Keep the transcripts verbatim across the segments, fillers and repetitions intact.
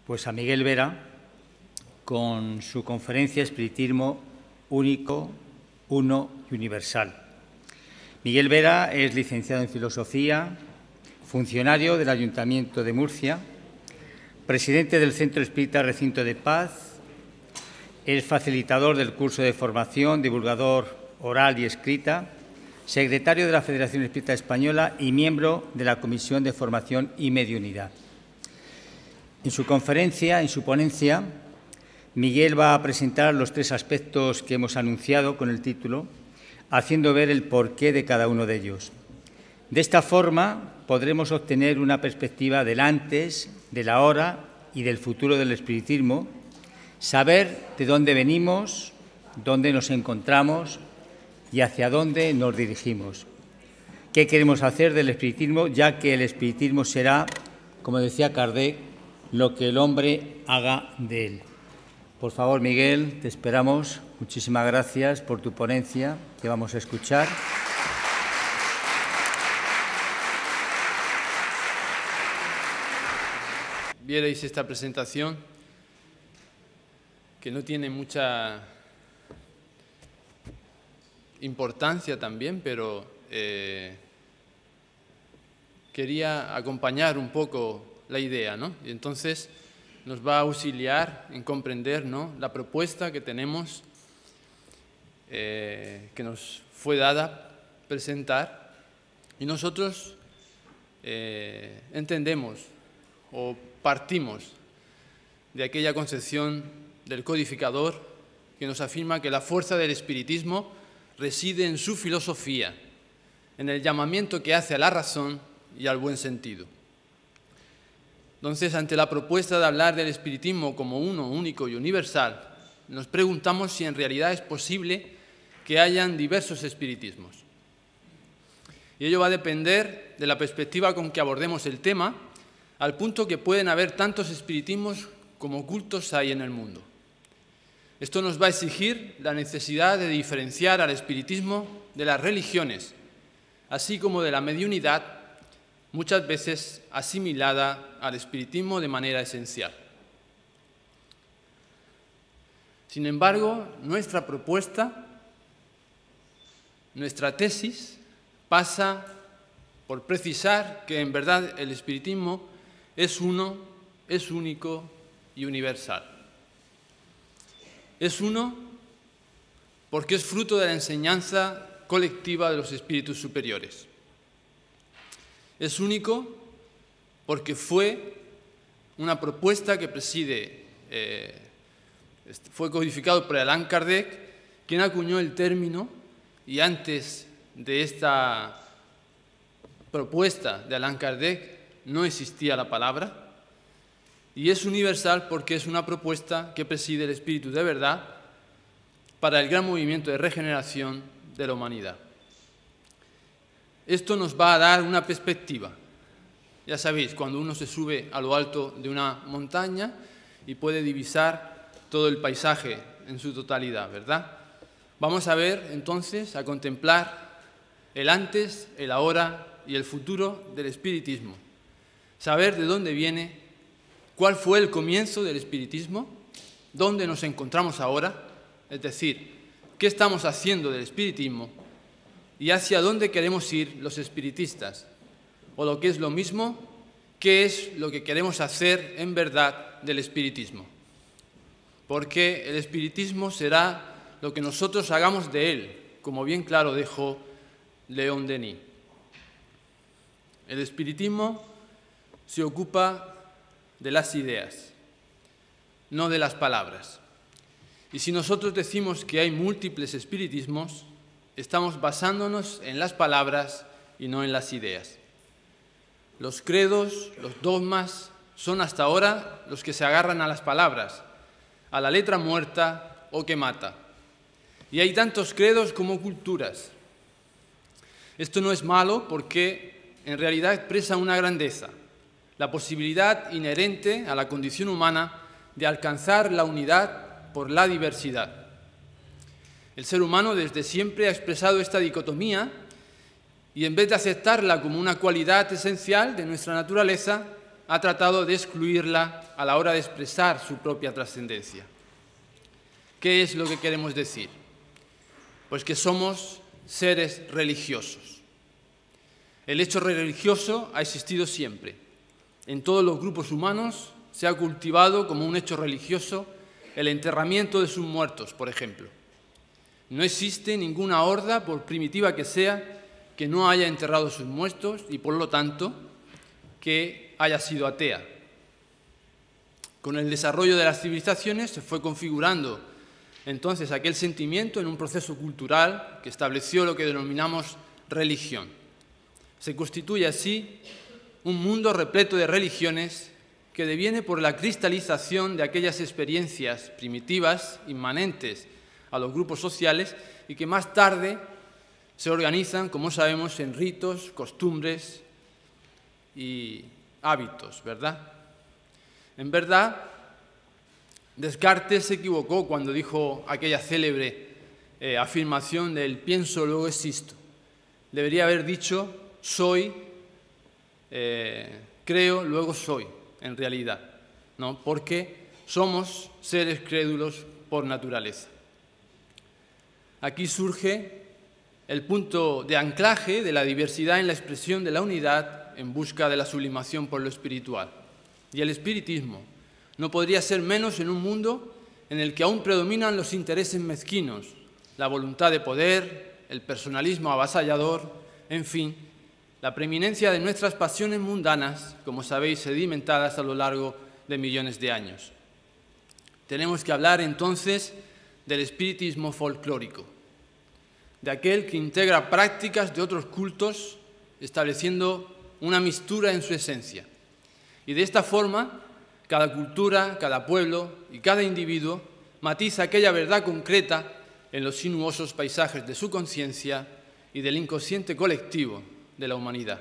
pues a Miguel Vera con su conferencia Espiritismo único, uno y universal. Miguel Vera es licenciado en Filosofía, funcionario del Ayuntamiento de Murcia, presidente del Centro Espírita Recinto de Paz, es facilitador del curso de formación, divulgador oral y escrita, secretario de la Federación Espírita Española y miembro de la Comisión de Formación y Mediunidad. En su conferencia, en su ponencia, Miguel va a presentar los tres aspectos que hemos anunciado con el título, haciendo ver el porqué de cada uno de ellos. De esta forma podremos obtener una perspectiva del antes, del ahora y del futuro del espiritismo, saber de dónde venimos, dónde nos encontramos y hacia dónde nos dirigimos. ¿Qué queremos hacer del espiritismo? Ya que el espiritismo será, como decía Kardec, lo que el hombre haga de él. Por favor, Miguel, te esperamos. Muchísimas gracias por tu ponencia que vamos a escuchar. Vierais esta presentación, que no tiene mucha importancia también, pero eh, quería acompañar un poco la idea, ¿no? Y entonces nos va a auxiliar en comprender, ¿no?, la propuesta que tenemos, eh, que nos fue dada presentar, y nosotros eh, entendemos o partimos de aquella concepción del codificador que nos afirma que la fuerza del espiritismo reside en su filosofía, en el llamamiento que hace a la razón y al buen sentido. Entonces, ante la propuesta de hablar del espiritismo como uno, único y universal, nos preguntamos si en realidad es posible que hayan diversos espiritismos. Y ello va a depender de la perspectiva con que abordemos el tema, al punto que pueden haber tantos espiritismos como cultos hay en el mundo. Esto nos va a exigir la necesidad de diferenciar al espiritismo de las religiones, así como de la mediunidad, muchas veces asimilada al espiritismo de manera esencial. Sin embargo, nuestra propuesta, nuestra tesis, pasa por precisar que en verdad el espiritismo es uno, es único y universal. Es uno porque es fruto de la enseñanza colectiva de los espíritus superiores. Es único porque fue una propuesta que preside, eh, fue codificado por Allan Kardec, quien acuñó el término, y antes de esta propuesta de Allan Kardec no existía la palabra, y es universal porque es una propuesta que preside el espíritu de verdad para el gran movimiento de regeneración de la humanidad. Esto nos va a dar una perspectiva. Ya sabéis, cuando uno se sube a lo alto de una montaña y puede divisar todo el paisaje en su totalidad, ¿verdad? Vamos a ver, entonces, a contemplar el antes, el ahora y el futuro del espiritismo. Saber de dónde viene, cuál fue el comienzo del espiritismo, dónde nos encontramos ahora, es decir, qué estamos haciendo del espiritismo y hacia dónde queremos ir los espiritistas, o lo que es lo mismo, qué es lo que queremos hacer en verdad del espiritismo. Porque el espiritismo será lo que nosotros hagamos de él, como bien claro dejó León Denis. El espiritismo se ocupa de las ideas, no de las palabras. Y si nosotros decimos que hay múltiples espiritismos, estamos basándonos en las palabras y no en las ideas. Los credos, los dogmas, son hasta ahora los que se agarran a las palabras, a la letra muerta o que mata. Y hay tantos credos como culturas. Esto no es malo porque en realidad expresa una grandeza, la posibilidad inherente a la condición humana de alcanzar la unidad por la diversidad. El ser humano desde siempre ha expresado esta dicotomía y en vez de aceptarla como una cualidad esencial de nuestra naturaleza, ha tratado de excluirla a la hora de expresar su propia trascendencia. ¿Qué es lo que queremos decir? Pues que somos seres religiosos. El hecho religioso ha existido siempre. En todos los grupos humanos se ha cultivado como un hecho religioso el enterramiento de sus muertos, por ejemplo. No existe ninguna horda, por primitiva que sea, que no haya enterrado sus muertos y, por lo tanto, que haya sido atea. Con el desarrollo de las civilizaciones se fue configurando entonces aquel sentimiento en un proceso cultural que estableció lo que denominamos religión. Se constituye así un mundo repleto de religiones que deviene por la cristalización de aquellas experiencias primitivas, inmanentes a los grupos sociales y que más tarde se organizan, como sabemos, en ritos, costumbres y hábitos, ¿verdad? En verdad, Descartes se equivocó cuando dijo aquella célebre eh, afirmación del pienso, luego existo. Debería haber dicho soy, eh, creo, luego soy, en realidad, ¿no? Porque somos seres crédulos por naturaleza. Aquí surge el punto de anclaje de la diversidad en la expresión de la unidad en busca de la sublimación por lo espiritual. Y el espiritismo no podría ser menos en un mundo en el que aún predominan los intereses mezquinos, la voluntad de poder, el personalismo avasallador, en fin, la preeminencia de nuestras pasiones mundanas, como sabéis, sedimentadas a lo largo de millones de años. Tenemos que hablar entonces del espiritismo folclórico, de aquel que integra prácticas de otros cultos, estableciendo una mistura en su esencia. Y de esta forma, cada cultura, cada pueblo y cada individuo matiza aquella verdad concreta en los sinuosos paisajes de su conciencia y del inconsciente colectivo de la humanidad.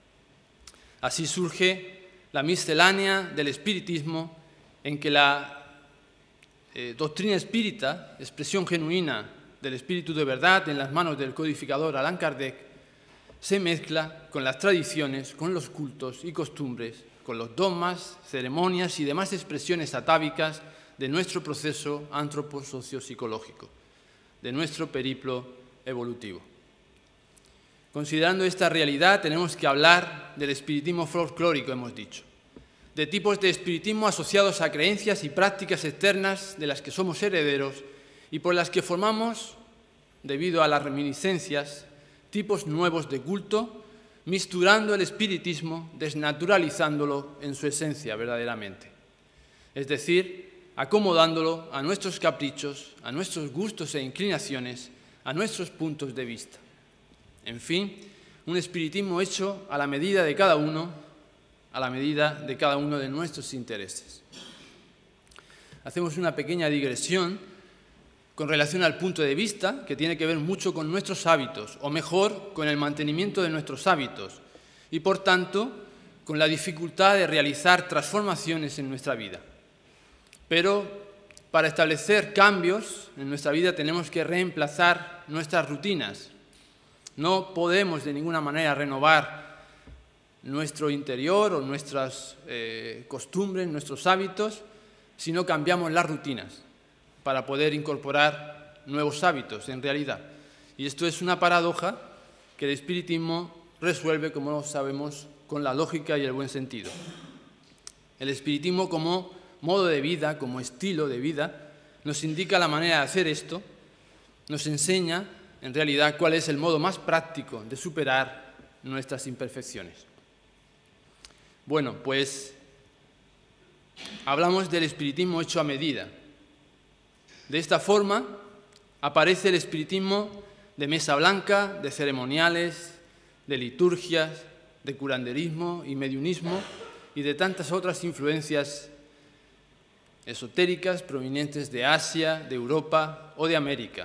Así surge la miscelánea del espiritismo, en que la eh, doctrina espírita, expresión genuina del espíritu de verdad en las manos del codificador Allan Kardec, se mezcla con las tradiciones, con los cultos y costumbres, con los dogmas, ceremonias y demás expresiones atávicas de nuestro proceso antroposociopsicológico, de nuestro periplo evolutivo. Considerando esta realidad, tenemos que hablar del espiritismo folclórico, hemos dicho, de tipos de espiritismo asociados a creencias y prácticas externas de las que somos herederos y por las que formamos, debido a las reminiscencias, tipos nuevos de culto, misturando el espiritismo, desnaturalizándolo en su esencia verdaderamente. Es decir, acomodándolo a nuestros caprichos, a nuestros gustos e inclinaciones, a nuestros puntos de vista. En fin, un espiritismo hecho a la medida de cada uno, a la medida de cada uno de nuestros intereses. Hacemos una pequeña digresión con relación al punto de vista, que tiene que ver mucho con nuestros hábitos, o mejor, con el mantenimiento de nuestros hábitos, y por tanto, con la dificultad de realizar transformaciones en nuestra vida. Pero para establecer cambios en nuestra vida tenemos que reemplazar nuestras rutinas. No podemos de ninguna manera renovar nuestro interior o nuestras eh, costumbres, nuestros hábitos, si no cambiamos las rutinas para poder incorporar nuevos hábitos en realidad. Y esto es una paradoja que el espiritismo resuelve, como sabemos, con la lógica y el buen sentido. El espiritismo como modo de vida, como estilo de vida, nos indica la manera de hacer esto, nos enseña en realidad cuál es el modo más práctico de superar nuestras imperfecciones. Bueno, pues hablamos del espiritismo hecho a medida. De esta forma aparece el espiritismo de mesa blanca, de ceremoniales, de liturgias, de curanderismo y mediunismo y de tantas otras influencias esotéricas provenientes de Asia, de Europa o de América.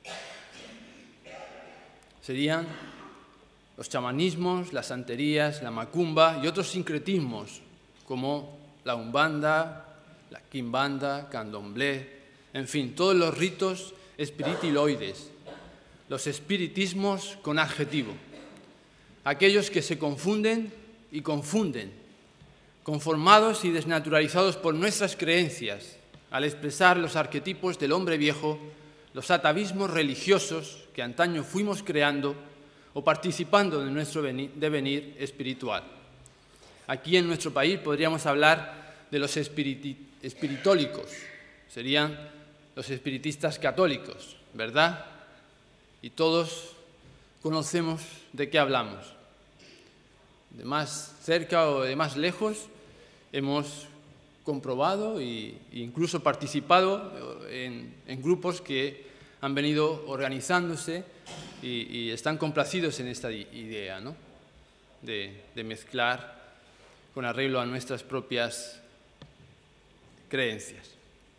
Serían los chamanismos, las santerías, la macumba y otros sincretismos como la umbanda, la quimbanda, candomblé, en fin, todos los ritos espiritualoides, los espiritismos con adjetivo, aquellos que se confunden y confunden, conformados y desnaturalizados por nuestras creencias, al expresar los arquetipos del hombre viejo, los atavismos religiosos que antaño fuimos creando o participando de nuestro devenir espiritual. Aquí en nuestro país podríamos hablar de los espiriti- espiritólicos, serían los espiritistas católicos, ¿verdad? Y todos conocemos de qué hablamos. De más cerca o de más lejos hemos comprobado e incluso participado en, en grupos que han venido organizándose y, y están complacidos en esta idea, ¿no? de, de mezclar con arreglo a nuestras propias creencias.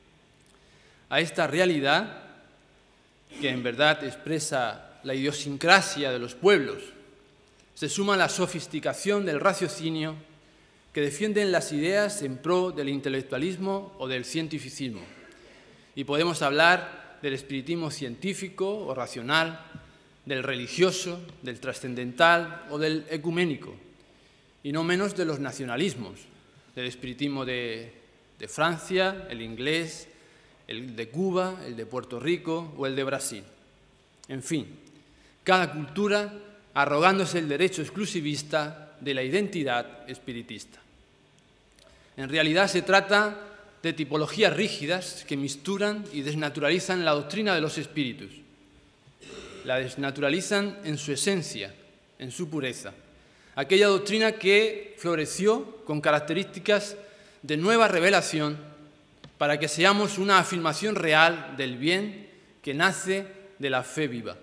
A esta realidad, que en verdad expresa la idiosincrasia de los pueblos, se suma la sofisticación del raciocinio que defienden las ideas en pro del intelectualismo o del cientificismo. Y podemos hablar del espiritismo científico o racional, del religioso, del trascendental o del ecuménico, y no menos de los nacionalismos, del espiritismo de, de Francia, el inglés, el de Cuba, el de Puerto Rico o el de Brasil. En fin, cada cultura arrogándose el derecho exclusivista de la identidad espiritista. En realidad se trata de tipologías rígidas que misturan y desnaturalizan la doctrina de los espíritus. La desnaturalizan en su esencia, en su pureza. Aquella doctrina que floreció con características de nueva revelación para que seamos una afirmación real del bien que nace de la fe viva.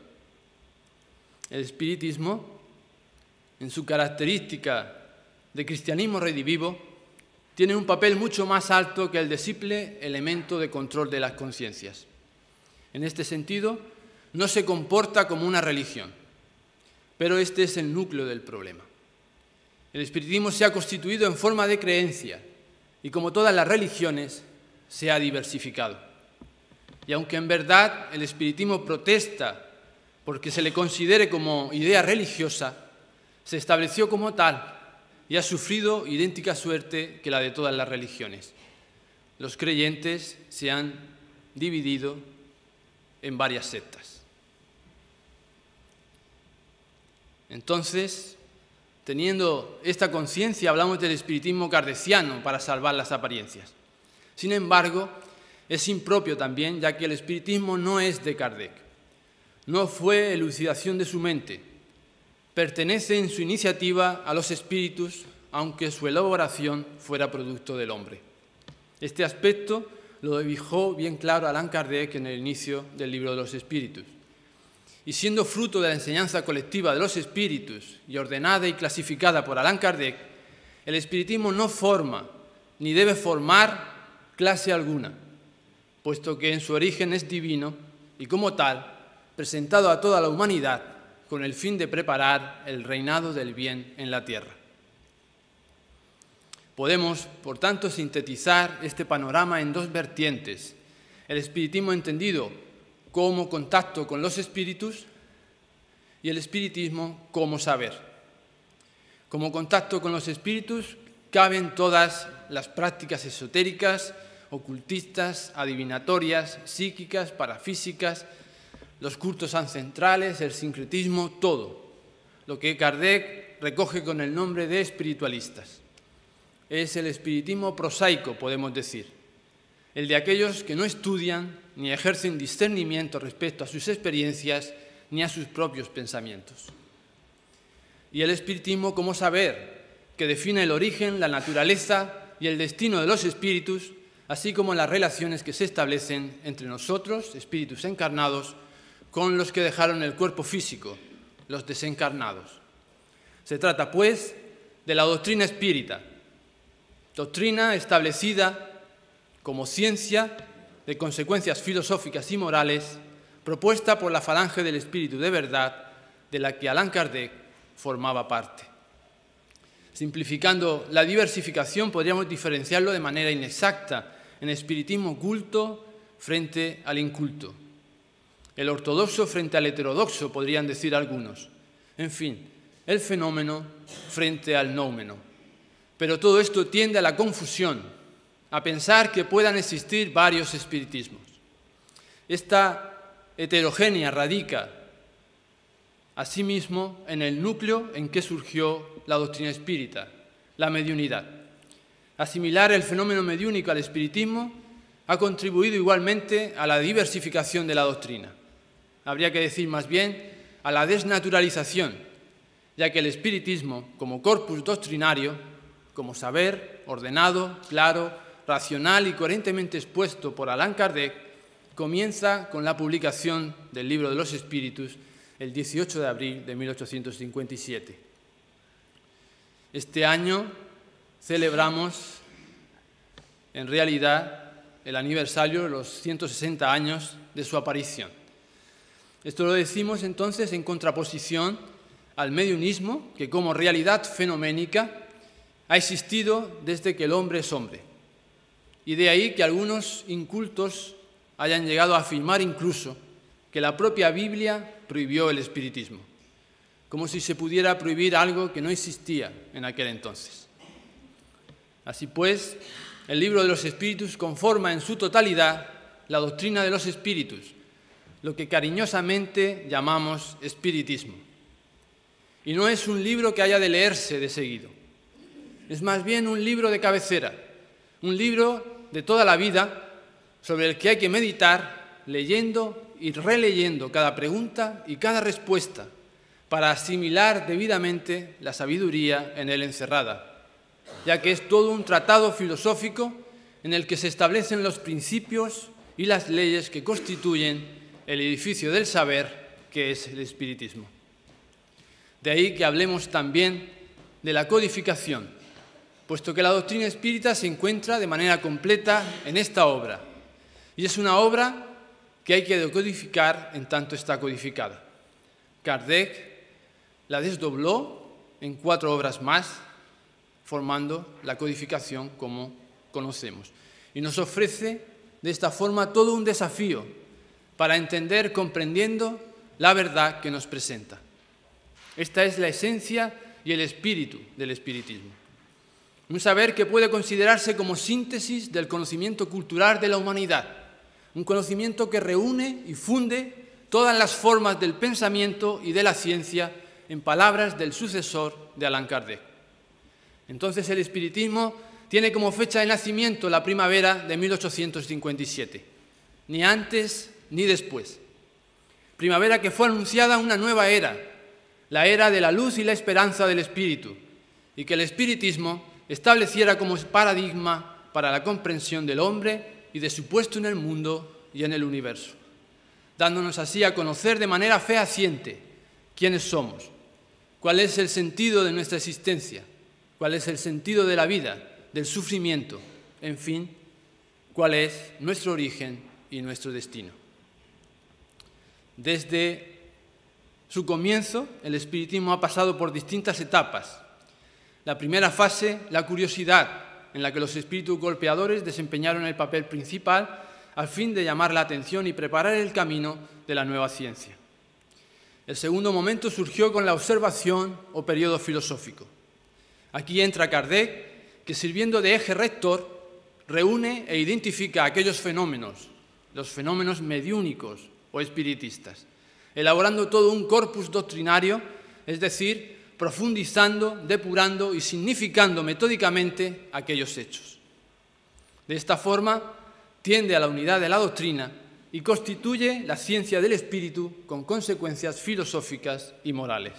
El espiritismo, en su característica de cristianismo redivivo, tiene un papel mucho más alto que el de simple elemento de control de las conciencias. En este sentido, no se comporta como una religión, pero este es el núcleo del problema. El espiritismo se ha constituido en forma de creencia y, como todas las religiones, se ha diversificado. Y aunque en verdad el espiritismo protesta porque se le considere como idea religiosa, se estableció como tal y ha sufrido idéntica suerte que la de todas las religiones. Los creyentes se han dividido en varias sectas. Entonces, teniendo esta conciencia, hablamos del espiritismo kardeciano para salvar las apariencias. Sin embargo, es impropio también, ya que el espiritismo no es de Kardec. No fue elucidación de su mente. Pertenece en su iniciativa a los espíritus, aunque su elaboración fuera producto del hombre. Este aspecto lo dibujó bien claro Allan Kardec en el inicio del libro de los espíritus. Y siendo fruto de la enseñanza colectiva de los espíritus y ordenada y clasificada por Allan Kardec, el espiritismo no forma ni debe formar clase alguna, puesto que en su origen es divino y como tal, presentado a toda la humanidad con el fin de preparar el reinado del bien en la tierra. Podemos, por tanto, sintetizar este panorama en dos vertientes: el espiritismo entendido como contacto con los espíritus y el espiritismo como saber. Como contacto con los espíritus caben todas las prácticas esotéricas, ocultistas, adivinatorias, psíquicas, parafísicas, los cultos ancestrales, el sincretismo, todo, lo que Kardec recoge con el nombre de espiritualistas. Es el espiritismo prosaico, podemos decir, el de aquellos que no estudian ni ejercen discernimiento respecto a sus experiencias ni a sus propios pensamientos. Y el espiritismo como saber, que define el origen, la naturaleza y el destino de los espíritus, así como las relaciones que se establecen entre nosotros, espíritus encarnados, con los que dejaron el cuerpo físico, los desencarnados. Se trata, pues, de la doctrina espírita, doctrina establecida como ciencia de consecuencias filosóficas y morales, propuesta por la falange del espíritu de verdad, de la que Allan Kardec formaba parte. Simplificando la diversificación, podríamos diferenciarlo de manera inexacta en espiritismo culto frente al inculto, el ortodoxo frente al heterodoxo, podrían decir algunos. En fin, el fenómeno frente al noumeno. pero todo esto tiende a la confusión, a pensar que puedan existir varios espiritismos. Esta heterogeneidad radica, asimismo, en el núcleo en que surgió la doctrina espírita, la mediunidad. Asimilar el fenómeno mediúnico al espiritismo ha contribuido igualmente a la diversificación de la doctrina. Habría que decir más bien a la desnaturalización, ya que el espiritismo, como corpus doctrinario, como saber ordenado, claro, racional y coherentemente expuesto por Allan Kardec, comienza con la publicación del Libro de los Espíritus el dieciocho de abril de mil ochocientos cincuenta y siete. Este año celebramos, en realidad, el aniversario de los ciento sesenta años de su aparición. Esto lo decimos entonces en contraposición al mediunismo, que como realidad fenoménica ha existido desde que el hombre es hombre. Y de ahí que algunos incultos hayan llegado a afirmar incluso que la propia Biblia prohibió el espiritismo, como si se pudiera prohibir algo que no existía en aquel entonces. Así pues, el Libro de los Espíritus conforma en su totalidad la doctrina de los espíritus, lo que cariñosamente llamamos espiritismo. Y no es un libro que haya de leerse de seguido, es más bien un libro de cabecera, un libro de toda la vida sobre el que hay que meditar leyendo y releyendo cada pregunta y cada respuesta para asimilar debidamente la sabiduría en él encerrada, ya que es todo un tratado filosófico en el que se establecen los principios y las leyes que constituyen el edificio del saber que es el espiritismo. De ahí que hablemos también de la codificación, puesto que la doctrina espírita se encuentra de manera completa en esta obra, y es una obra que hay que decodificar en tanto está codificada. Kardec la desdobló en cuatro obras más, formando la codificación como conocemos, y nos ofrece de esta forma todo un desafío para entender comprendiendo la verdad que nos presenta. Esta es la esencia y el espíritu del espiritismo. Un saber que puede considerarse como síntesis del conocimiento cultural de la humanidad, un conocimiento que reúne y funde todas las formas del pensamiento y de la ciencia en palabras del sucesor de Allan Kardec. Entonces el espiritismo tiene como fecha de nacimiento la primavera de mil ochocientos cincuenta y siete, ni antes ni después. Primavera que fue anunciada una nueva era, la era de la luz y la esperanza del espíritu, y que el espiritismo estableciera como paradigma para la comprensión del hombre y de su puesto en el mundo y en el universo, dándonos así a conocer de manera fehaciente quiénes somos, cuál es el sentido de nuestra existencia, cuál es el sentido de la vida, del sufrimiento, en fin, cuál es nuestro origen y nuestro destino. Desde su comienzo, el espiritismo ha pasado por distintas etapas. La primera fase, la curiosidad, en la que los espíritus golpeadores desempeñaron el papel principal al fin de llamar la atención y preparar el camino de la nueva ciencia. El segundo momento surgió con la observación o periodo filosófico. Aquí entra Kardec, que sirviendo de eje rector, reúne e identifica aquellos fenómenos, los fenómenos mediúnicos o espiritistas, elaborando todo un corpus doctrinario, es decir, profundizando, depurando y significando metódicamente aquellos hechos. De esta forma, tiende a la unidad de la doctrina y constituye la ciencia del espíritu con consecuencias filosóficas y morales.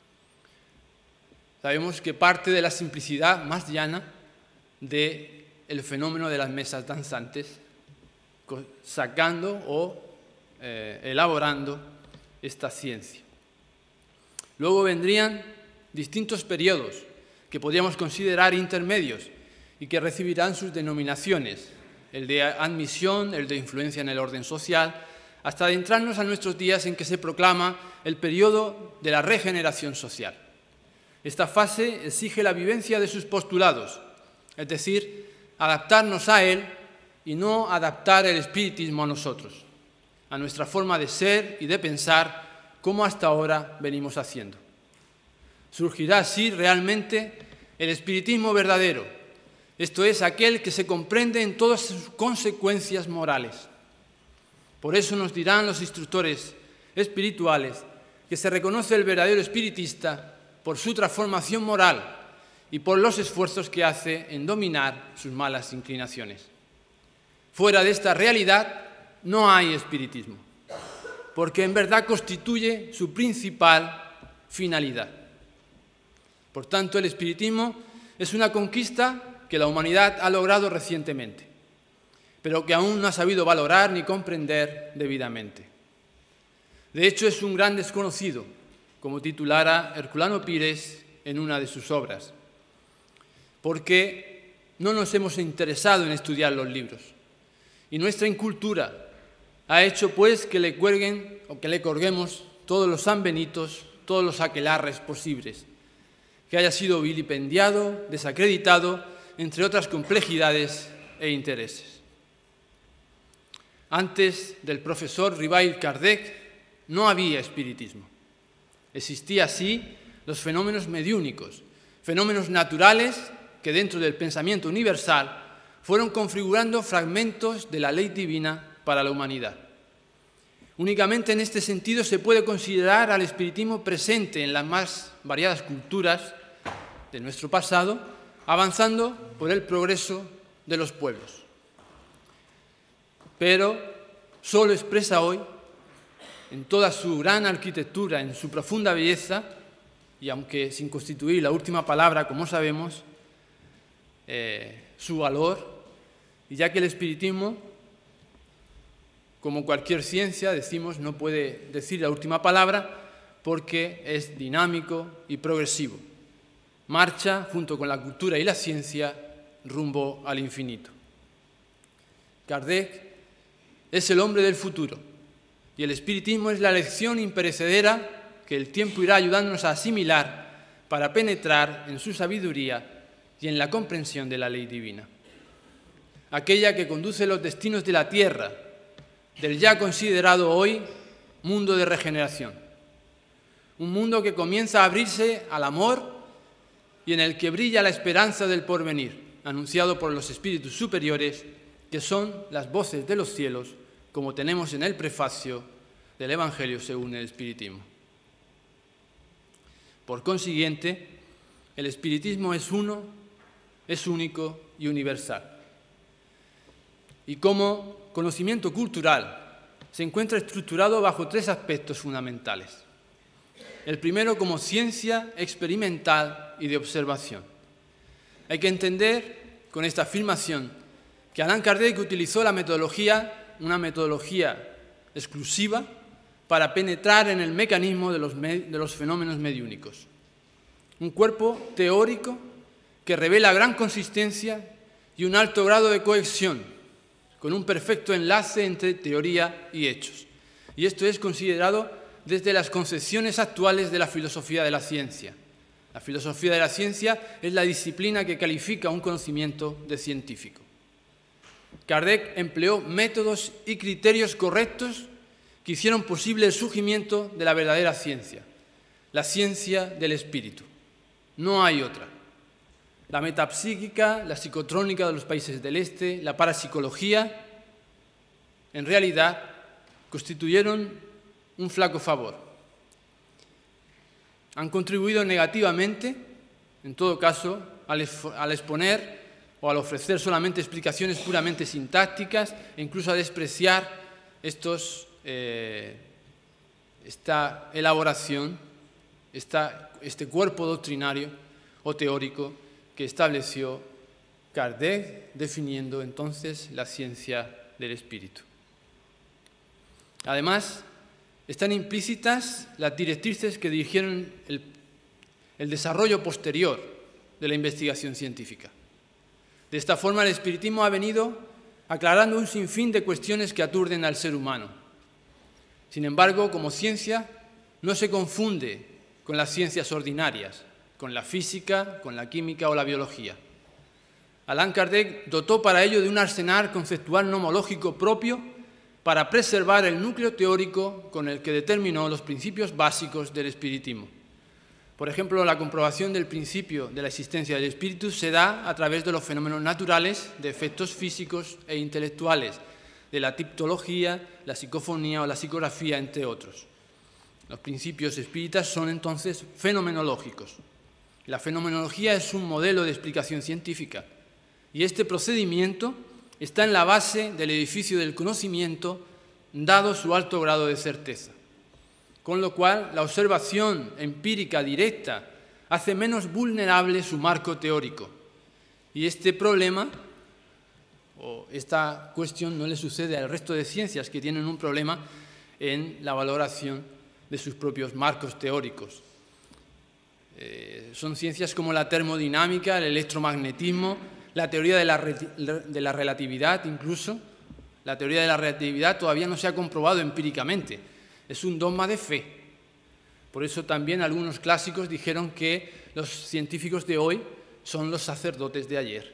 Sabemos que parte de la simplicidad más llana del fenómeno de las mesas danzantes, sacando o eh, elaborando esta ciencia. Luego vendrían distintos periodos que podríamos considerar intermedios y que recibirán sus denominaciones, el de admisión, el de influencia en el orden social, hasta adentrarnos a nuestros días en que se proclama el periodo de la regeneración social. Esta fase exige la vivencia de sus postulados, es decir, adaptarnos a él y no adaptar el espiritismo a nosotros, a nuestra forma de ser y de pensar, como hasta ahora venimos haciendo. Surgirá así realmente el espiritismo verdadero, esto es, aquel que se comprende en todas sus consecuencias morales. Por eso nos dirán los instructores espirituales que se reconoce el verdadero espiritista por su transformación moral y por los esfuerzos que hace en dominar sus malas inclinaciones. Fuera de esta realidad no hay espiritismo, porque en verdad constituye su principal finalidad. Por tanto, el espiritismo es una conquista que la humanidad ha logrado recientemente, pero que aún no ha sabido valorar ni comprender debidamente. De hecho, es un gran desconocido, como titulara Herculano Pires en una de sus obras, porque no nos hemos interesado en estudiar los libros, y nuestra incultura ha hecho pues que le cuelguen o que le colguemos todos los sanbenitos, todos los aquelarres posibles, que haya sido vilipendiado, desacreditado, entre otras complejidades e intereses. Antes del profesor Rivail Kardec no había espiritismo. Existían sí los fenómenos mediúnicos, fenómenos naturales que dentro del pensamiento universal fueron configurando fragmentos de la ley divina para la humanidad. Únicamente en este sentido se puede considerar al espiritismo presente en las más variadas culturas de nuestro pasado, avanzando por el progreso de los pueblos. Pero solo expresa hoy, en toda su gran arquitectura, en su profunda belleza, y aunque sin constituir la última palabra, como sabemos, eh, su valor, y ya que el espiritismo, como cualquier ciencia, decimos, no puede decir la última palabra porque es dinámico y progresivo. Marcha, junto con la cultura y la ciencia, rumbo al infinito. Kardec es el hombre del futuro y el espiritismo es la lección imperecedera que el tiempo irá ayudándonos a asimilar para penetrar en su sabiduría y en la comprensión de la ley divina. Aquella que conduce los destinos de la tierra, del ya considerado hoy mundo de regeneración. Un mundo que comienza a abrirse al amor y en el que brilla la esperanza del porvenir, anunciado por los espíritus superiores, que son las voces de los cielos, como tenemos en el prefacio del Evangelio según el espiritismo. Por consiguiente, el espiritismo es uno, es único y universal. Y como conocimiento cultural se encuentra estructurado bajo tres aspectos fundamentales. El primero como ciencia experimental y de observación. Hay que entender con esta afirmación que Allan Kardec utilizó la metodología, una metodología exclusiva para penetrar en el mecanismo de los, de los fenómenos mediúnicos. Un cuerpo teórico que revela gran consistencia y un alto grado de cohesión, con un perfecto enlace entre teoría y hechos. Y esto es considerado desde las concepciones actuales de la filosofía de la ciencia. La filosofía de la ciencia es la disciplina que califica un conocimiento de científico. Kardec empleó métodos y criterios correctos que hicieron posible el surgimiento de la verdadera ciencia, la ciencia del espíritu. No hay otra. La metapsíquica, la psicotrónica de los países del este, la parapsicología, en realidad constituyeron un flaco favor. Han contribuido negativamente, en todo caso, al, al exponer o al ofrecer solamente explicaciones puramente sintácticas e incluso a despreciar estos, eh, esta elaboración, esta, este cuerpo doctrinario o teórico que estableció Kardec, definiendo entonces la ciencia del espíritu. Además, están implícitas las directrices que dirigieron el, el desarrollo posterior de la investigación científica. De esta forma, el espiritismo ha venido aclarando un sinfín de cuestiones que aturden al ser humano. Sin embargo, como ciencia, no se confunde con las ciencias ordinarias, con la física, con la química o la biología. Allan Kardec dotó para ello de un arsenal conceptual nomológico propio para preservar el núcleo teórico con el que determinó los principios básicos del espiritismo. Por ejemplo, la comprobación del principio de la existencia del espíritu se da a través de los fenómenos naturales, de efectos físicos e intelectuales, de la tipología, la psicofonía o la psicografía, entre otros. Los principios espíritas son entonces fenomenológicos. La fenomenología es un modelo de explicación científica y este procedimiento está en la base del edificio del conocimiento, dado su alto grado de certeza. Con lo cual, la observación empírica directa hace menos vulnerable su marco teórico. Y este problema, o esta cuestión, no le sucede al resto de ciencias que tienen un problema en la valoración de sus propios marcos teóricos. Eh, son ciencias como la termodinámica, el electromagnetismo, la teoría de la, de la relatividad incluso. La teoría de la relatividad todavía no se ha comprobado empíricamente, es un dogma de fe. Por eso también algunos clásicos dijeron que los científicos de hoy son los sacerdotes de ayer.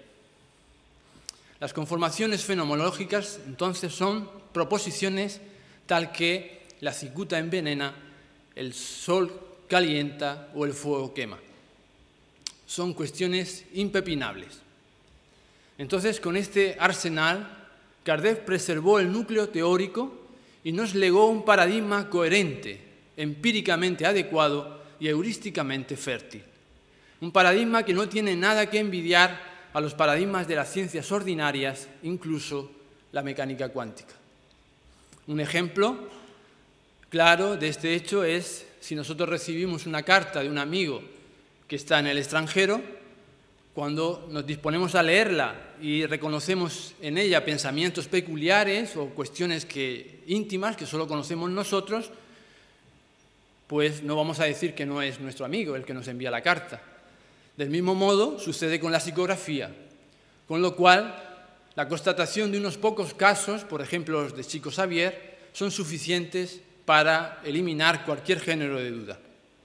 Las conformaciones fenomenológicas entonces son proposiciones tal que la cicuta envenena, el sol calienta o el fuego quema. Son cuestiones impepinables. Entonces, con este arsenal, Kardec preservó el núcleo teórico y nos legó un paradigma coherente, empíricamente adecuado y heurísticamente fértil. Un paradigma que no tiene nada que envidiar a los paradigmas de las ciencias ordinarias, incluso la mecánica cuántica. Un ejemplo claro de este hecho es si nosotros recibimos una carta de un amigo que está en el extranjero, cuando nos disponemos a leerla y reconocemos en ella pensamientos peculiares o cuestiones que, íntimas que solo conocemos nosotros, pues no vamos a decir que no es nuestro amigo el que nos envía la carta. Del mismo modo sucede con la psicografía, con lo cual la constatación de unos pocos casos, por ejemplo los de Chico Xavier, son suficientes para eliminar cualquier género de duda.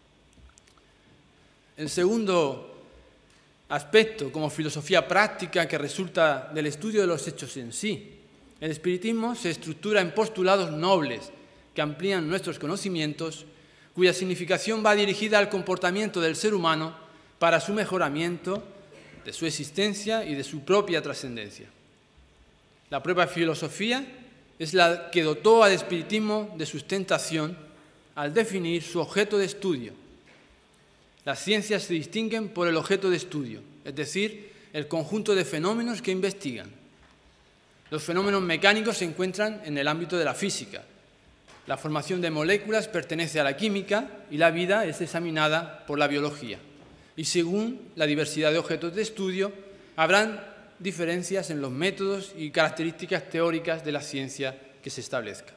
El segundo aspecto como filosofía práctica que resulta del estudio de los hechos en sí. El espiritismo se estructura en postulados nobles que amplían nuestros conocimientos, cuya significación va dirigida al comportamiento del ser humano para su mejoramiento, de su existencia y de su propia trascendencia. La propia filosofía es la que dotó al espiritismo de sustentación al definir su objeto de estudio. Las ciencias se distinguen por el objeto de estudio, es decir, el conjunto de fenómenos que investigan. Los fenómenos mecánicos se encuentran en el ámbito de la física. La formación de moléculas pertenece a la química y la vida es examinada por la biología. Y según la diversidad de objetos de estudio, habrán diferencias en los métodos y características teóricas de la ciencia que se establezca.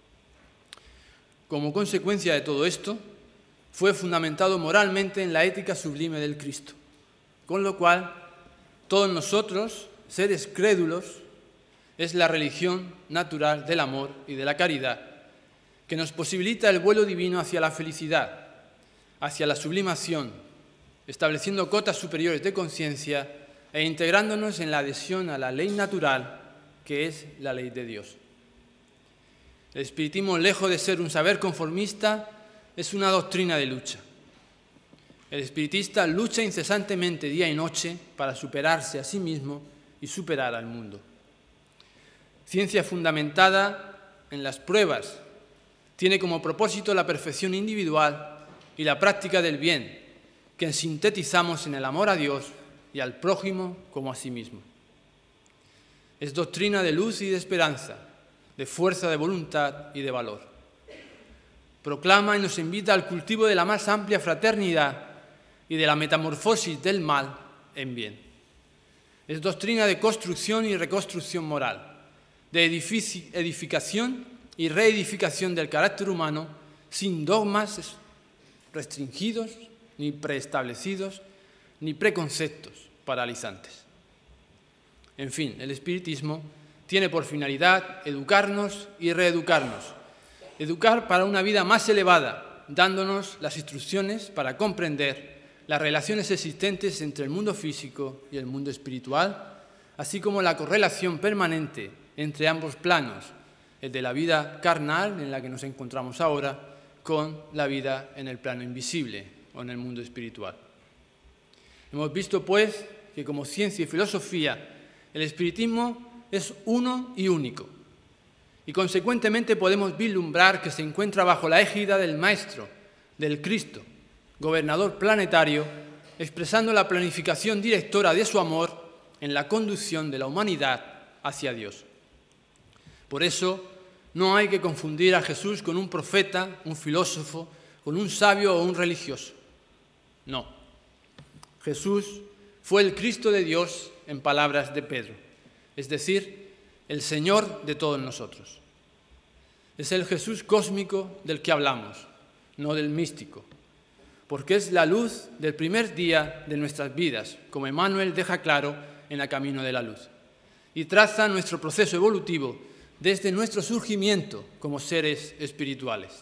Como consecuencia de todo esto, fue fundamentado moralmente en la ética sublime del Cristo, con lo cual todos nosotros, seres crédulos, es la religión natural del amor y de la caridad, que nos posibilita el vuelo divino hacia la felicidad, hacia la sublimación, estableciendo cotas superiores de conciencia e integrándonos en la adhesión a la ley natural, que es la ley de Dios. El espiritismo, lejos de ser un saber conformista, es una doctrina de lucha. El espiritista lucha incesantemente día y noche para superarse a sí mismo y superar al mundo. Ciencia fundamentada en las pruebas, tiene como propósito la perfección individual y la práctica del bien, que sintetizamos en el amor a Dios y al prójimo como a sí mismo. Es doctrina de luz y de esperanza, de fuerza de voluntad y de valor. Proclama y nos invita al cultivo de la más amplia fraternidad y de la metamorfosis del mal en bien. Es doctrina de construcción y reconstrucción moral, de edificación y reedificación del carácter humano sin dogmas restringidos, ni preestablecidos, ni preconceptos paralizantes. En fin, el espiritismo tiene por finalidad educarnos y reeducarnos, educar para una vida más elevada, dándonos las instrucciones para comprender las relaciones existentes entre el mundo físico y el mundo espiritual, así como la correlación permanente entre ambos planos, el de la vida carnal, en la que nos encontramos ahora, con la vida en el plano invisible, o en el mundo espiritual. Hemos visto, pues, que como ciencia y filosofía, el espiritismo es uno y único, y consecuentemente podemos vislumbrar que se encuentra bajo la égida del Maestro, del Cristo, gobernador planetario, expresando la planificación directora de su amor en la conducción de la humanidad hacia Dios. Por eso, no hay que confundir a Jesús con un profeta, un filósofo, con un sabio o un religioso. No. Jesús fue el Cristo de Dios en palabras de Pedro, es decir, el Señor de todos nosotros. Es el Jesús cósmico del que hablamos, no del místico, porque es la luz del primer día de nuestras vidas, como Emmanuel deja claro en El Camino de la Luz, y traza nuestro proceso evolutivo desde nuestro surgimiento como seres espirituales.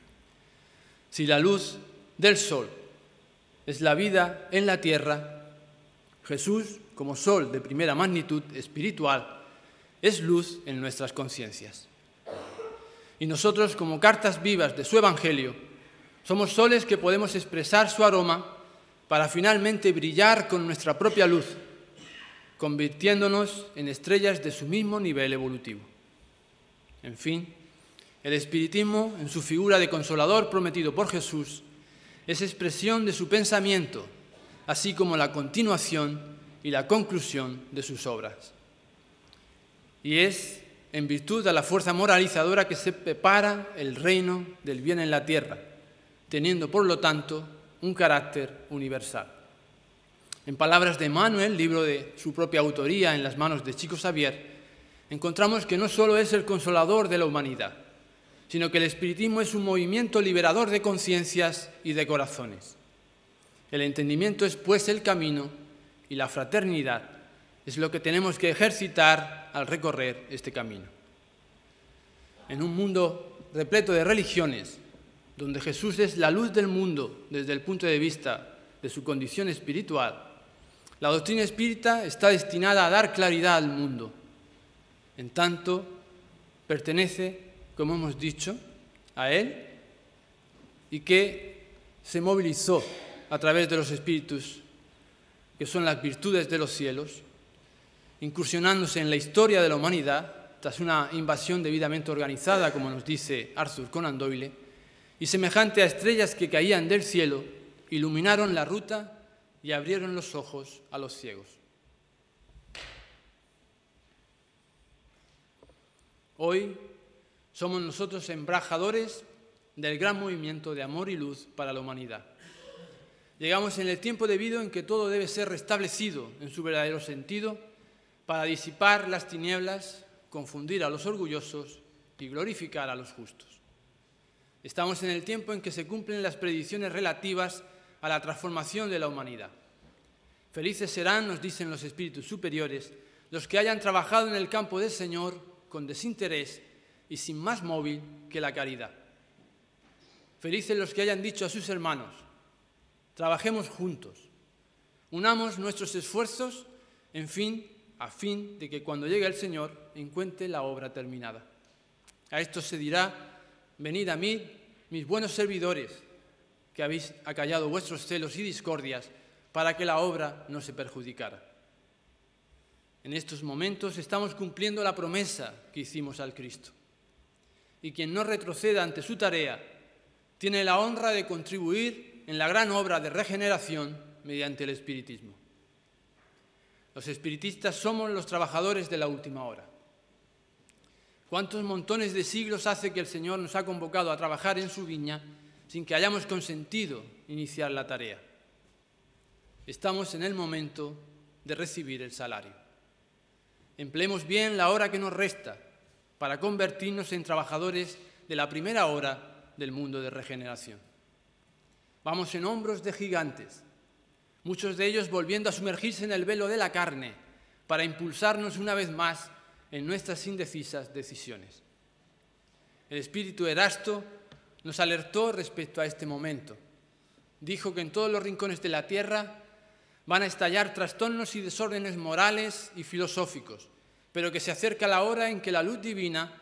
Si la luz del sol es la vida en la tierra, Jesús, como sol de primera magnitud espiritual, es luz en nuestras conciencias. Y nosotros, como cartas vivas de su Evangelio, somos soles que podemos expresar su aroma para finalmente brillar con nuestra propia luz, convirtiéndonos en estrellas de su mismo nivel evolutivo. En fin, el espiritismo, en su figura de consolador prometido por Jesús, es expresión de su pensamiento, así como la continuación y la conclusión de sus obras. Y es en virtud de la fuerza moralizadora que se prepara el reino del bien en la tierra, teniendo por lo tanto un carácter universal. En palabras de Emmanuel, libro de su propia autoría en las manos de Chico Xavier, encontramos que no solo es el consolador de la humanidad, sino que el espiritismo es un movimiento liberador de conciencias y de corazones. El entendimiento es, pues, el camino, y la fraternidad es lo que tenemos que ejercitar al recorrer este camino. En un mundo repleto de religiones, donde Jesús es la luz del mundo desde el punto de vista de su condición espiritual, la doctrina espírita está destinada a dar claridad al mundo. En tanto, pertenece, como hemos dicho, a Él, y que se movilizó a través de los espíritus, que son las virtudes de los cielos, incursionándose en la historia de la humanidad tras una invasión debidamente organizada, como nos dice Arthur Conan Doyle, y semejante a estrellas que caían del cielo, iluminaron la ruta y abrieron los ojos a los ciegos. Hoy somos nosotros embajadores del gran movimiento de amor y luz para la humanidad. Llegamos en el tiempo debido en que todo debe ser restablecido en su verdadero sentido para disipar las tinieblas, confundir a los orgullosos y glorificar a los justos. Estamos en el tiempo en que se cumplen las predicciones relativas a la transformación de la humanidad. Felices serán, nos dicen los espíritus superiores, los que hayan trabajado en el campo del Señor con desinterés y sin más móvil que la caridad. Felices los que hayan dicho a sus hermanos: trabajemos juntos, unamos nuestros esfuerzos, en fin, a fin de que cuando llegue el Señor encuentre la obra terminada. A esto se dirá: venid a mí, mis buenos servidores, que habéis acallado vuestros celos y discordias para que la obra no se perjudicara. En estos momentos estamos cumpliendo la promesa que hicimos al Cristo. Y quien no retroceda ante su tarea tiene la honra de contribuir en la gran obra de regeneración mediante el espiritismo. Los espiritistas somos los trabajadores de la última hora. ¿Cuántos montones de siglos hace que el Señor nos ha convocado a trabajar en su viña sin que hayamos consentido iniciar la tarea? Estamos en el momento de recibir el salario. Empleemos bien la hora que nos resta para convertirnos en trabajadores de la primera hora del mundo de regeneración. Vamos en hombros de gigantes, muchos de ellos volviendo a sumergirse en el velo de la carne para impulsarnos una vez más en nuestras indecisas decisiones. El espíritu Erasto nos alertó respecto a este momento. Dijo que en todos los rincones de la tierra van a estallar trastornos y desórdenes morales y filosóficos, pero que se acerca la hora en que la luz divina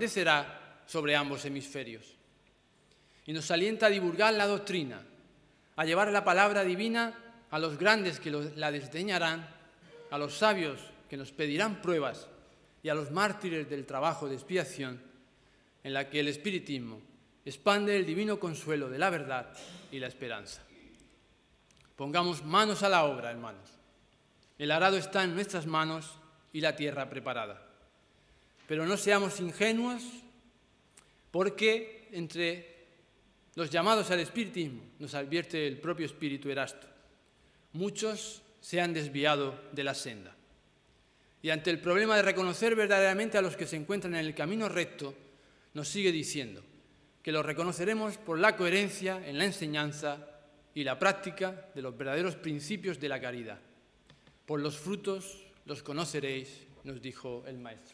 resplandecerá sobre ambos hemisferios. Y nos alienta a divulgar la doctrina, a llevar la palabra divina a los grandes que la desdeñarán, a los sabios que nos pedirán pruebas y a los mártires del trabajo de expiación, en la que el espiritismo expande el divino consuelo de la verdad y la esperanza. Pongamos manos a la obra, hermanos. El arado está en nuestras manos y la tierra preparada. Pero no seamos ingenuos, porque entre los llamados al espiritismo, nos advierte el propio espíritu Erasto, muchos se han desviado de la senda. Y ante el problema de reconocer verdaderamente a los que se encuentran en el camino recto, nos sigue diciendo que los reconoceremos por la coherencia en la enseñanza y la práctica de los verdaderos principios de la caridad. Por los frutos los conoceréis, nos dijo el Maestro.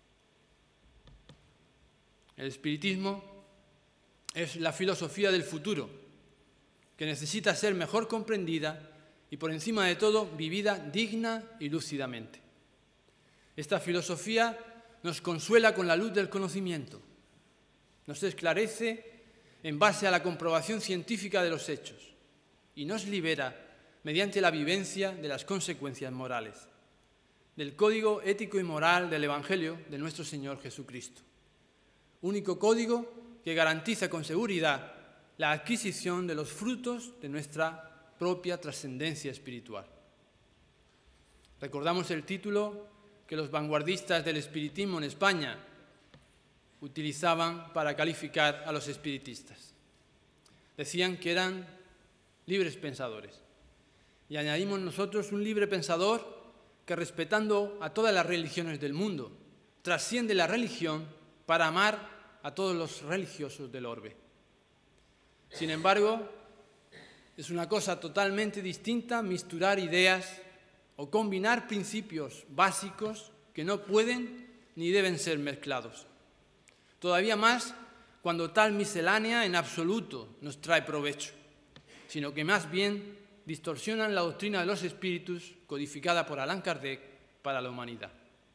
El espiritismo es la filosofía del futuro, que necesita ser mejor comprendida y, por encima de todo, vivida digna y lúcidamente. Esta filosofía nos consuela con la luz del conocimiento, nos esclarece en base a la comprobación científica de los hechos y nos libera mediante la vivencia de las consecuencias morales, del código ético y moral del Evangelio de nuestro Señor Jesucristo. Único código que garantiza con seguridad la adquisición de los frutos de nuestra propia trascendencia espiritual. Recordamos el título que los vanguardistas del espiritismo en España utilizaban para calificar a los espiritistas. Decían que eran libres pensadores. Y añadimos nosotros un libre pensador que, respetando a todas las religiones del mundo, trasciende la religión para amar a todos los religiosos del orbe. Sin embargo, es una cosa totalmente distinta misturar ideas o combinar principios básicos que no pueden ni deben ser mezclados. Todavía más cuando tal miscelánea en absoluto nos trae provecho, sino que más bien distorsionan la doctrina de los espíritus codificada por Allan Kardec para la humanidad.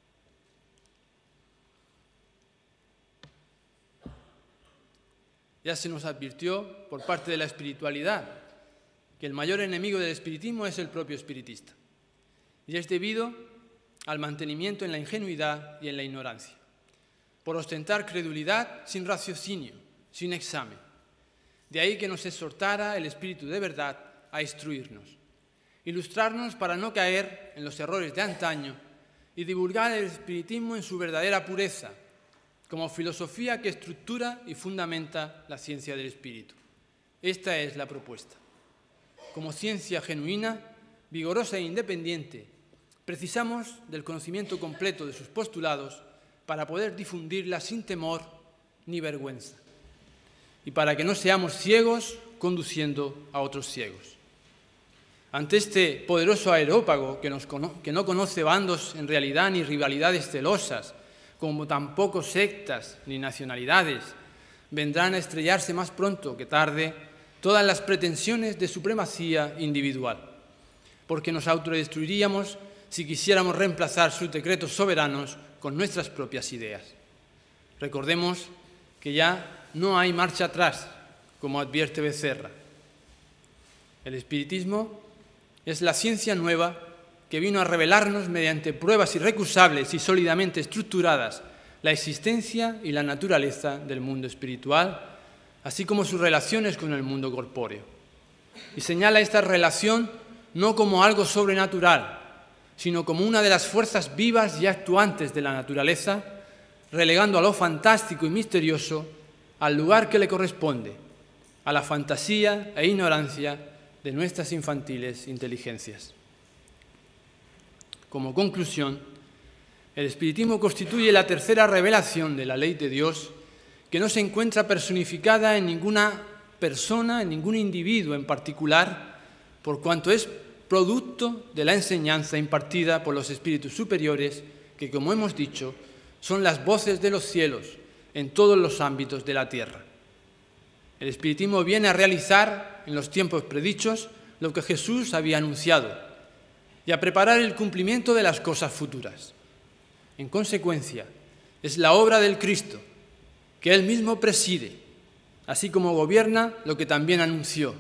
Ya se nos advirtió por parte de la espiritualidad que el mayor enemigo del espiritismo es el propio espiritista, y es debido al mantenimiento en la ingenuidad y en la ignorancia, por ostentar credulidad sin raciocinio, sin examen. De ahí que nos exhortara el Espíritu de verdad a instruirnos, ilustrarnos para no caer en los errores de antaño y divulgar el espiritismo en su verdadera pureza, como filosofía que estructura y fundamenta la ciencia del espíritu. Esta es la propuesta. Como ciencia genuina, vigorosa e independiente, precisamos del conocimiento completo de sus postulados para poder difundirla sin temor ni vergüenza, y para que no seamos ciegos conduciendo a otros ciegos. Ante este poderoso areópago que, nos cono- que no conoce bandos en realidad ni rivalidades celosas, como tampoco sectas ni nacionalidades, vendrán a estrellarse más pronto que tarde todas las pretensiones de supremacía individual, porque nos autodestruiríamos si quisiéramos reemplazar sus decretos soberanos con nuestras propias ideas. Recordemos que ya no hay marcha atrás, como advierte Becerra. El espiritismo es la ciencia nueva que vino a revelarnos mediante pruebas irrecusables y sólidamente estructuradas la existencia y la naturaleza del mundo espiritual, así como sus relaciones con el mundo corpóreo. Y señala esta relación no como algo sobrenatural, sino como una de las fuerzas vivas y actuantes de la naturaleza, relegando a lo fantástico y misterioso al lugar que le corresponde, a la fantasía e ignorancia de nuestras infantiles inteligencias. Como conclusión, el espiritismo constituye la tercera revelación de la ley de Dios, que no se encuentra personificada en ninguna persona, en ningún individuo en particular, por cuanto es producto de la enseñanza impartida por los espíritus superiores, que, como hemos dicho, son las voces de los cielos en todos los ámbitos de la tierra. El espiritismo viene a realizar en los tiempos predichos lo que Jesús había anunciado y a preparar el cumplimiento de las cosas futuras. En consecuencia, es la obra del Cristo, que Él mismo preside, así como gobierna lo que también anunció,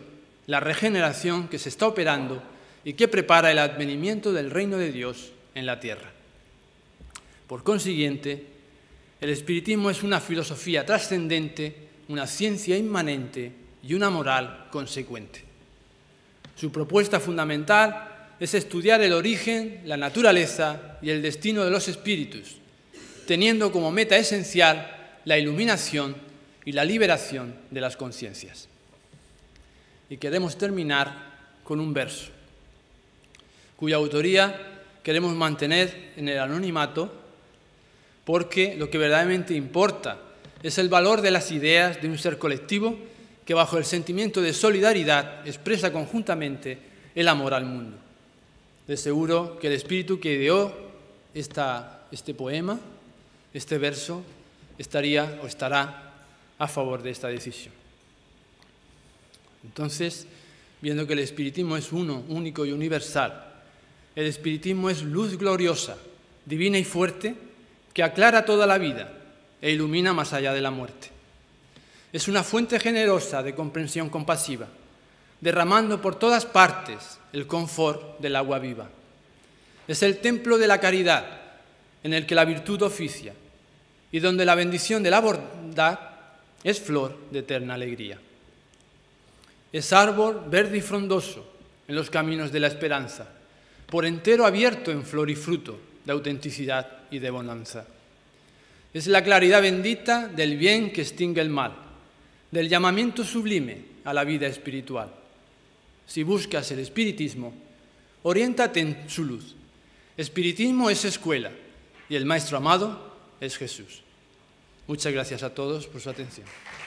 la regeneración que se está operando y que prepara el advenimiento del reino de Dios en la tierra. Por consiguiente, el espiritismo es una filosofía trascendente, una ciencia inmanente y una moral consecuente. Su propuesta fundamental es estudiar el origen, la naturaleza y el destino de los espíritus, teniendo como meta esencial la iluminación y la liberación de las conciencias. Y queremos terminar con un verso, cuya autoría queremos mantener en el anonimato, porque lo que verdaderamente importa es el valor de las ideas de un ser colectivo que bajo el sentimiento de solidaridad expresa conjuntamente el amor al mundo. De seguro que el espíritu que ideó esta, este poema, este verso, estaría o estará a favor de esta decisión. Entonces, viendo que el espiritismo es uno, único y universal, el espiritismo es luz gloriosa, divina y fuerte, que aclara toda la vida e ilumina más allá de la muerte. Es una fuente generosa de comprensión compasiva, derramando por todas partes el confort del agua viva. Es el templo de la caridad, en el que la virtud oficia, y donde la bendición de la bondad es flor de eterna alegría. Es árbol verde y frondoso en los caminos de la esperanza, por entero abierto en flor y fruto de autenticidad y de bonanza. Es la claridad bendita del bien que extingue el mal, del llamamiento sublime a la vida espiritual. Si buscas el espiritismo, oriéntate en su luz. Espiritismo es escuela y el maestro amado es Jesús. Muchas gracias a todos por su atención.